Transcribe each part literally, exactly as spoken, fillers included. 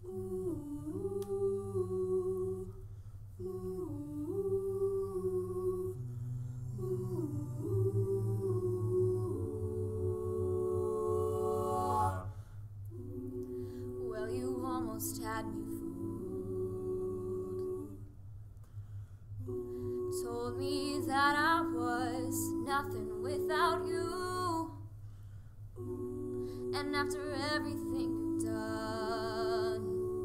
Well, you almost had me fooled. Told me that I was nothing without you. And after everything you've done,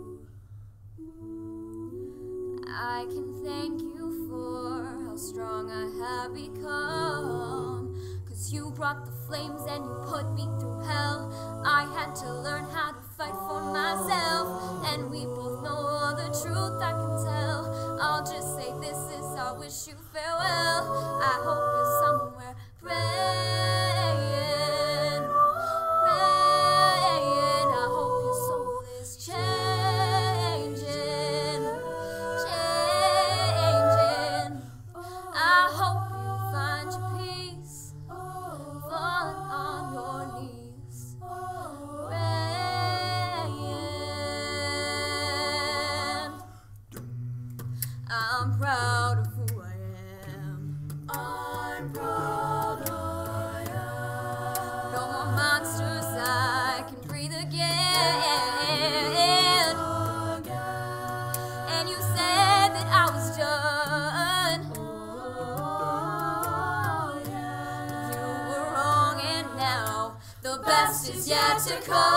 I can thank you for how strong I have become. Cause you brought the flames and you put me through hell. I had to learn how to fight for myself, and we both know the truth I can tell. I'll just say this is I wish you farewell. I hope you're somewhere praying, praying. I hope your soul is changing, changing. I hope you find your peace, falling on your knees, praying. I'm proud of who I am. I'm proud I am. No more monsters, I can breathe again. And you said that I was done. You were wrong, and now the best is yet to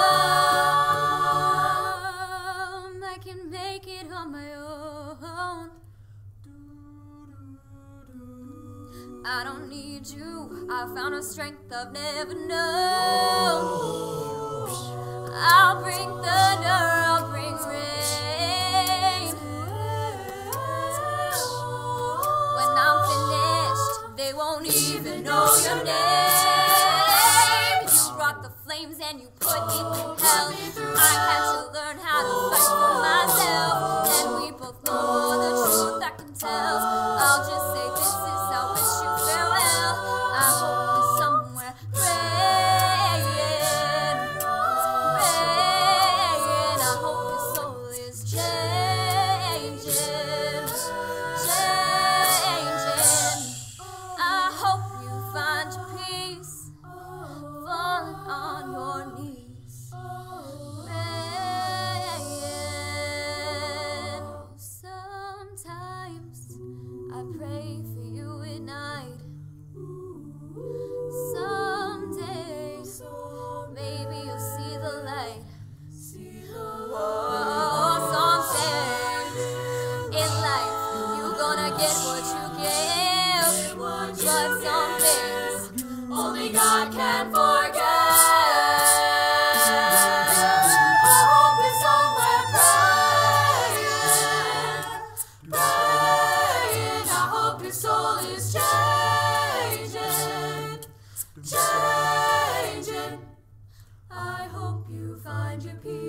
come. I can make it on my own. I don't need you. I found a strength I've never known. I'll bring thunder, I'll bring rain. When I'm finished, they won't even know your name. You brought the flames and you put me through hell. I had to learn how to fight for myself, and we both know the truth I can tell. I'll just say this is I wish you farewell. I hope you're somewhere praying, praying. I hope your soul is changing, changing. I hope you find your peace, falling on your knees, praying. Sometimes I pray for you at night. Someday, maybe you'll see the light. Whoa, someday in life you're gonna get what you give. But some things only God can forget. I hope you're somewhere praying, praying. I hope your soul is changing, changing. I hope you find your peace.